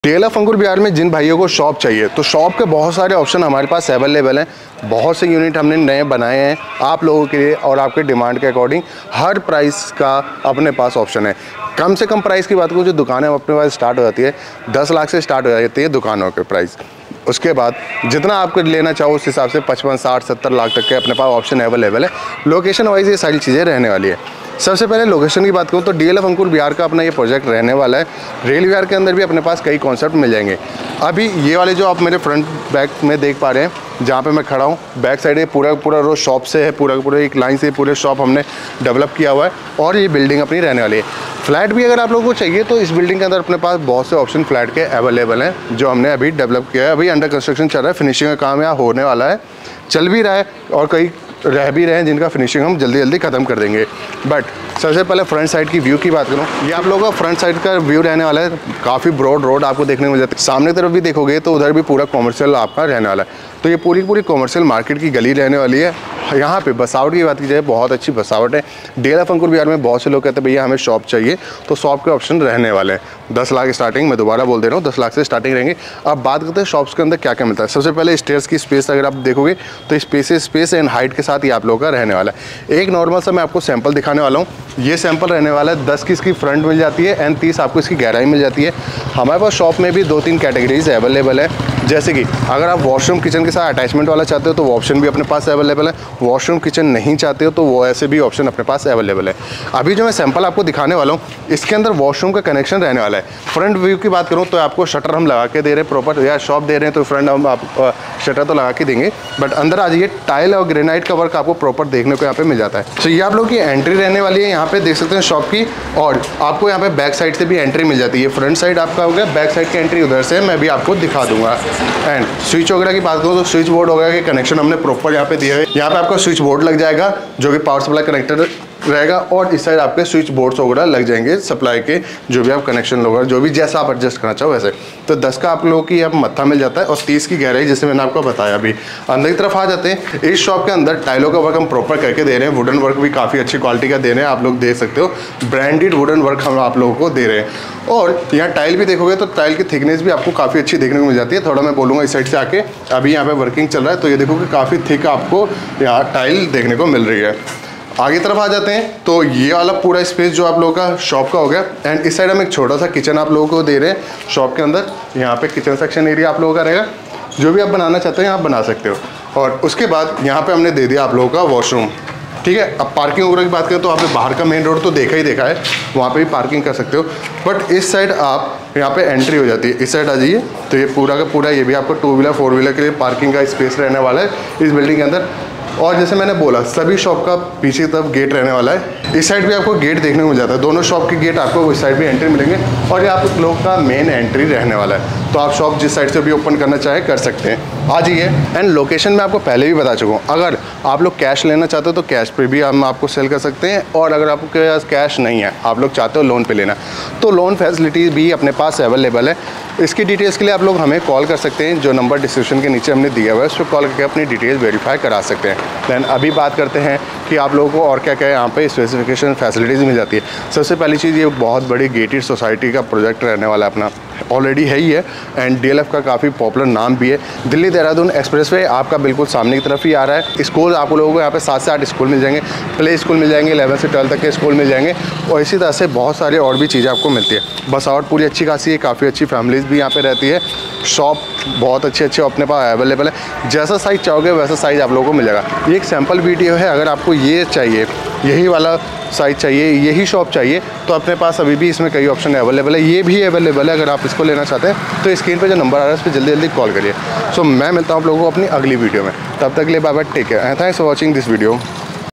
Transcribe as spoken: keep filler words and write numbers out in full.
DLF अंकुर बिहार में जिन भाइयों को शॉप चाहिए तो शॉप के बहुत सारे ऑप्शन हमारे पास अवेलेबल हैं। बहुत से यूनिट हमने नए बनाए हैं आप लोगों के लिए और आपके डिमांड के अकॉर्डिंग। हर प्राइस का अपने पास ऑप्शन है। कम से कम प्राइस की बात करूँ जो दुकानें अपने पास स्टार्ट हो जाती है दस लाख से स्टार्ट हो जाती है दुकानों के प्राइस। उसके बाद जितना आपको लेना चाहो उस हिसाब से पचपन साठ सत्तर लाख तक के अपने पास ऑप्शन अवेलेबल है। लोकेशन वाइज ये सारी चीज़ें रहने वाली है। सबसे पहले लोकेशन की बात करूँ तो डीएलएफ अंकुर बिहार का अपना ये प्रोजेक्ट रहने वाला है। रेल विहार के अंदर भी अपने पास कई कॉन्सेप्ट मिल जाएंगे। अभी ये वाले जो आप मेरे फ्रंट बैक में देख पा रहे हैं जहाँ पे मैं खड़ा हूँ, बैक साइड ये पूरा पूरा रो शॉप से है, पूरा पूरा एक लाइन से पूरे शॉप हमने डेवलप किया हुआ है और ये बिल्डिंग अपनी रहने वाली है। फ्लैट भी अगर आप लोगों को चाहिए तो इस बिल्डिंग के अंदर अपने पास बहुत से ऑप्शन फ्लैट के अवेलेबल हैं जो हमने अभी डेवलप किया है। अभी अंडर कंस्ट्रक्शन चल रहा है, फिनिशिंग का काम यहाँ होने वाला है, चल भी रहा है और कई रह भी रहे हैं जिनका फिनिशिंग हम जल्दी जल्दी ख़त्म कर देंगे। बट सबसे पहले फ्रंट साइड की व्यू की बात करूँ, ये आप लोगों का फ्रंट साइड का व्यू रहने वाला है। काफ़ी ब्रॉड रोड आपको देखने को मिल जाती है। सामने तरफ भी देखोगे तो उधर भी पूरा कॉमर्शियल आपका रहने वाला है। तो ये पूरी पूरी कॉमर्शियल मार्केट की गली रहने वाली है। यहाँ पे बसावट की बात की जाए बहुत अच्छी बसावट है। डीएलएफ अंकुर बिहार में बहुत से लोग कहते हैं भैया हमें शॉप चाहिए तो शॉप के ऑप्शन रहने वाले हैं। दस लाख स्टार्टिंग, मैं दोबारा बोल दे रहा हूँ दस लाख से स्टार्टिंग रहेंगे। अब बात करते हैं शॉप्स के अंदर क्या क्या मिलता है। सबसे पहले स्टेयर्स की स्पेस अगर आप देखोगे तो स्पेस स्पेस एंड हाइट के साथ ही आप लोगों का रहने वाला है। एक नॉर्मल सा मैं आपको सैंपल दिखाने वाला हूँ। ये सैंपल रहने वाला है दस की इसकी फ्रंट मिल जाती है एंड तीस आपको इसकी गहराई मिल जाती है। हमारे पास शॉप में भी दो तीन कैटेगरीज अवेलेबल है, जैसे कि अगर आप वॉशरूम किचन के साथ अटैचमेंट वाला चाहते हो तो वो ऑप्शन भी अपने पास अवेलेबल है। वॉशरूम किचन नहीं चाहते हो तो वो ऐसे भी ऑप्शन अपने पास अवेलेबल है। अभी जो मैं सैंपल आपको दिखाने वाला हूँ इसके अंदर वॉशरूम का कनेक्शन रहने वाला है। फ्रंट व्यू की बात करूँ तो आपको शटर हम लगा के दे रहे हैं प्रॉपर, या शॉप दे रहे हैं तो फ्रंट हम आप शटर तो लगा के देंगे, बट अंदर आ जाइए टाइल और ग्रेनाइट का वर्क आपको प्रॉपर देखने को यहाँ पे मिल जाता है। तो ये आप लोग की एंट्री रहने वाली है, यहाँ पे देख सकते हैं शॉप की। और आपको यहाँ पे बैक साइड से भी एंट्री मिल जाती है। फ्रंट साइड आपका हो गया, बैक साइड की एंट्री उधर से मैं भी आपको दिखा दूंगा। एंड स्विच वगैरह की बात करूँ तो स्विच बोर्ड वगैरह के कनेक्शन हमने प्रॉपर यहाँ पे दिया है। यहाँ पे आपको स्विच बोर्ड लग जाएगा जो कि पावर सप्लाई कनेक्टर रहेगा और इस साइड आपके स्विच बोर्ड्स वगैरह लग जाएंगे सप्लाई के, जो भी आप कनेक्शन वगैरह जो भी जैसा आप एडजस्ट करना चाहो वैसे। तो दस का आप लोगों की यहाँ मत्था मिल जाता है और तीस की गहराई जैसे मैंने आपको बताया। अभी अंदर की तरफ आ जाते हैं। इस शॉप के अंदर टाइलों का वर्क हम प्रॉपर करके दे रहे हैं। वुडन वर्क भी काफ़ी अच्छी क्वालिटी का दे रहे हैं, आप लोग देख सकते हो। ब्रांडेड वुडन वर्क हम आप लोगों को दे रहे हैं। और यहाँ टाइल भी देखोगे तो टाइल की थिकनेस भी आपको काफ़ी अच्छी देखने को मिल जाती है। थोड़ा मैं बोलूँगा इस साइड से आके, अभी यहाँ पे वर्किंग चल रहा है तो ये देखोगे काफ़ी थिक आपको यहाँ टाइल देखने को मिल रही है। आगे तरफ आ जाते हैं तो ये वाला पूरा स्पेस जो आप लोगों का शॉप का हो गया। एंड इस साइड हम एक छोटा सा किचन आप लोगों को दे रहे हैं शॉप के अंदर। यहाँ पे किचन सेक्शन एरिया आप लोगों का रहेगा, जो भी आप बनाना चाहते हो यहाँ बना सकते हो। और उसके बाद यहाँ पे हमने दे दिया आप लोगों का वॉशरूम, ठीक है। अब पार्किंग वगैरह की बात करें तो आपने बाहर का मेन रोड तो देखा ही देखा है, वहाँ पे भी पार्किंग कर सकते हो। बट इस साइड आप यहाँ पे एंट्री हो जाती है, इस साइड आ जाइए तो ये पूरा का पूरा ये भी आपको टू व्हीलर फोर व्हीलर के लिए पार्किंग का स्पेस रहने वाला है इस बिल्डिंग के अंदर। और जैसे मैंने बोला सभी शॉप का पीछे की तरफ गेट रहने वाला है। इस साइड भी आपको गेट देखने को मिल जाता है, दोनों शॉप के गेट आपको इस साइड भी एंट्री मिलेंगे और ये आप लोग का मेन एंट्री रहने वाला है। तो आप शॉप जिस साइड से भी ओपन करना चाहे कर सकते हैं, आ जाइए। एंड लोकेशन में आपको पहले भी बता चुका हूँ, अगर आप लोग कैश लेना चाहते हो तो कैश पे भी हम आपको सेल कर सकते हैं। और अगर आपके पास कैश नहीं है, आप लोग चाहते हो लोन पे लेना, तो लोन फैसिलिटी भी अपने पास अवेलेबल है। इसकी डिटेल्स के लिए आप लोग हमें कॉल कर सकते हैं, जो नंबर डिस्क्रिप्शन के नीचे हमने दिया हुआ है उस पर कॉल करके अपनी डिटेल्स वेरीफाई करा सकते हैं। दैन अभी बात करते हैं कि आप लोगों को और क्या क्या यहाँ पे स्पेसिफिकेशन फैसिलिटीज़ मिल जाती है। सबसे पहली चीज़, ये बहुत बड़ी गेटेड सोसाइटी का प्रोजेक्ट रहने वाला है, अपना ऑलरेडी है ही है। एंड डीएलएफ का काफ़ी पॉपुलर नाम भी है। दिल्ली देहरादून एक्सप्रेसवे आपका बिल्कुल सामने की तरफ ही आ रहा है। स्कूल आप लोगों को यहाँ पे सात से आठ स्कूल मिल जाएंगे, प्ले स्कूल मिल जाएंगे, इलेवन से ट्वेल्थ तक के स्कूल मिल जाएंगे और इसी तरह से बहुत सारे और भी चीज़ें आपको मिलती है। बसावट पूरी अच्छी खासी है, काफ़ी अच्छी फैमिलीज़ भी यहाँ पे रहती है। शॉप बहुत अच्छे अच्छे अपने पास अवेलेबल है, जैसा साइज़ चाहोगे वैसा साइज़ आप लोगों को मिल जाएगा। ये एक सैम्पल वीडियो है, अगर आपको ये चाहिए, यही वाला साइज़ चाहिए, यही शॉप चाहिए तो अपने पास अभी भी इसमें कई ऑप्शन अवेलेबल है। ये भी अवेलेबल है, अगर आप इसको लेना चाहते हैं तो स्क्रीन पे जो नंबर आ रहा है उस पर जल्दी जल्दी कॉल करिए। सो मैं मिलता हूँ आप लोगों को अपनी अगली वीडियो में, तब तक के लिए bye bye, take care and thanks for watching this video.